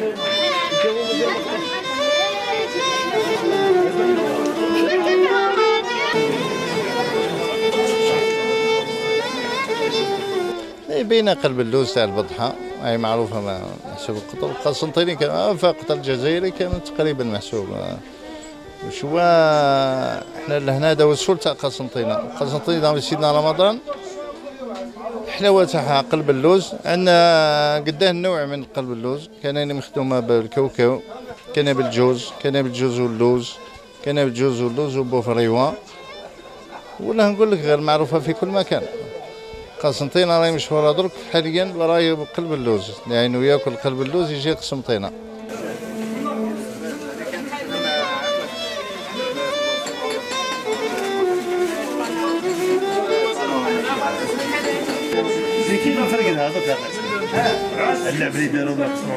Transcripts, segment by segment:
بين قلب اللوز تاع البطحه هي معروفه محسوب القطر القسنطيني فقط الجزائري كان تقريبا محسوب. شو احنا لهنا داو السول تاع قسنطينه سيدنا رمضان الحلاوه تاعها قلب اللوز. عندنا قداه النوع من قلب اللوز، كاين مخدومه بالكاوكاو، كاين بالجوز، كاين بالجوز واللوز، كاين بالجوز واللوز وبوفريوه، ولا نقول لك غير معروفه في كل مكان. قسنطينه راهي مشهوره درك حاليا راهي بقلب اللوز، لانه ياكل قلب اللوز يجي قسنطينه. كيف فرق هذا اللعب اللي داروا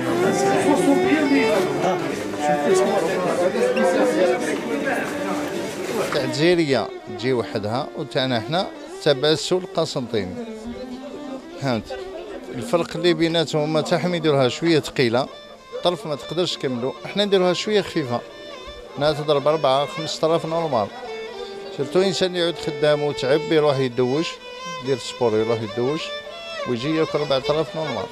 تاع الجزائريه تجي وحدها، وتاعنا احنا تبع السوق القسنطيني. فهمت الفرق اللي بيناتهم؟ هما تاعهم يديروها شويه ثقيله، طرف ما تقدرش تكملوا، احنا نديروها شويه خفيفه، انها تضرب 4 5000 نورمال. سيرتو انسان يعود خدام وتعب يروح يدوش، يدير سبور يروح يدوش ويجي ياكل 4000 نورمال.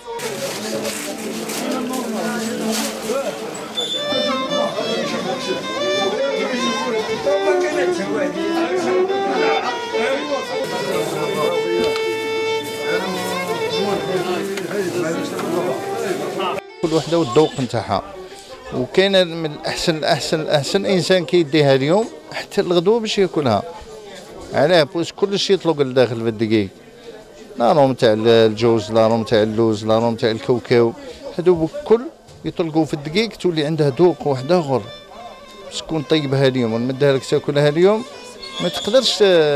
كل وحده والذوق نتاعها، وكاين من الاحسن انسان كيديها اليوم حتى الغدوه باش ياكلها. علاه؟ بوش كلشي يطلق لداخل بالدقيق، لا روم تاع الجوز، لا روم تاع اللوز، لا روم تاع الكاوكاو، هادو الكل يطلقوا في الدقيق، تولي عندها ذوق واحد اخر. باش تكون طيبها اليوم ونمدها لك تاكلها اليوم، ما تقدرش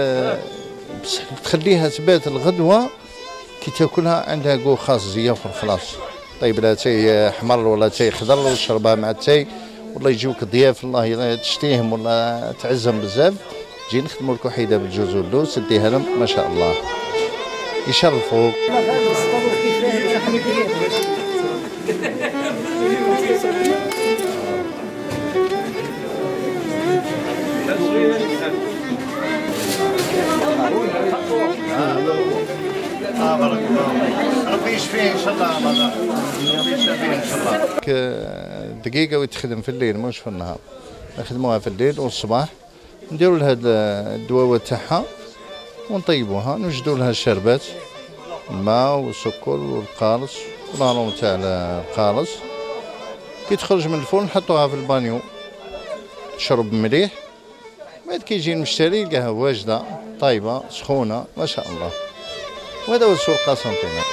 تخليها تبات الغدوه كي تاكلها عندها جو خاص زي اخر خلاص. طيب لها تاي حمر ولا تاي خضر وشربها مع التاي، ولا يجيوك ضياف الله تشتيهم ولا تعزهم بزاف، تجي نخدموا لك وحيده بالجوز واللوز تديها لهم ما شاء الله يشرفوك. بارك الله ربي يشفيه ان شاء الله، ربي يشفيه ان شاء الله. دقيقه ويتخدم في الليل مش في النهار، نخدموها في الليل والصباح، نديروا لها الدواوه تاعها ونطيبوها، نوجدوا لها الشربات، الماء والسكر والقارص والهروم تاع القارص. كي تخرج من الفرن نحطوها في البانيو تشرب مليح، بعد كي يجي المشتري يلقاها واجده طيبه سخونه ما شاء الله. وهذا هو السوق قسنطينه.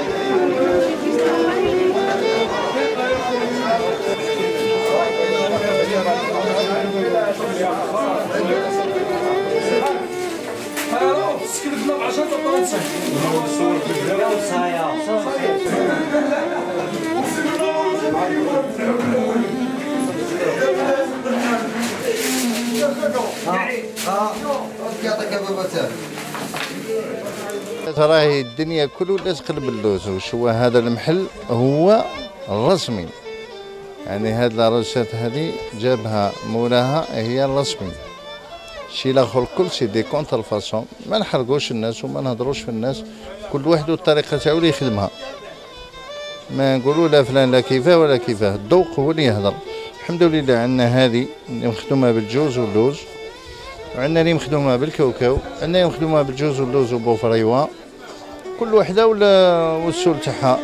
راهي الدنيا كله الناس قلب اللوز. وشو هذا المحل هو الرسمي، يعني هاد لاروسات هذه جابها مولاها هي الرسمي. الشيء الاخر كل سي دي كونتر فاسون، ما نحرقوش الناس وما نهضروش في الناس، كل واحد والطريقه تاعو اللي يخدمها. ما نقولوا لا فلان لا كيفاه ولا كيفاه، الذوق هو اللي يهضر. الحمد لله عندنا هذه اللي مخدومه بالجوز واللوز، وعندنا اللي مخدومه بالكاوكاو، عندنا اللي مخدومه بالجوز واللوز وبوفريوا، كل وحده والسول تاعها.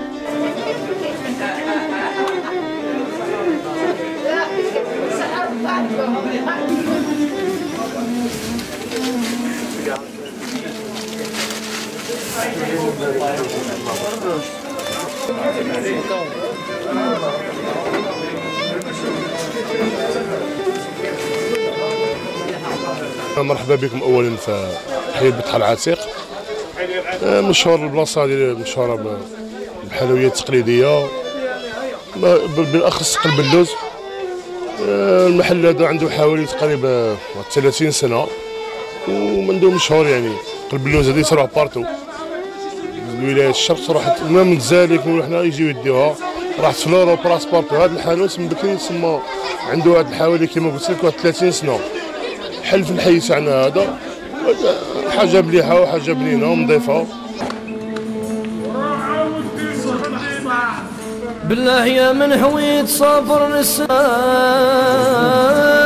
مرحبا بكم اولا في حي بطحه العتيق. مشهور البلاصه هذه مشهوره بالحلويات التقليديه بالاخص قلب اللوز. المحل هذا عنده حوالي تقريبا 30 سنه ومنذ مشهور، يعني قلب اللوز هذه تروح بارتو الولايات الشرق صراحه، ما من ذلك من حنا يجيو يديوها رحت في لوروب براسبورتو. هذا الحانوت من بكري تسمى عنده واحد حوالي كيما قلت لك 30 سنه، حل في الحي تاعنا هذا. حاجه مليحه وحاجه بنينه ونظيفه. بالله يا من هويت صافر نسان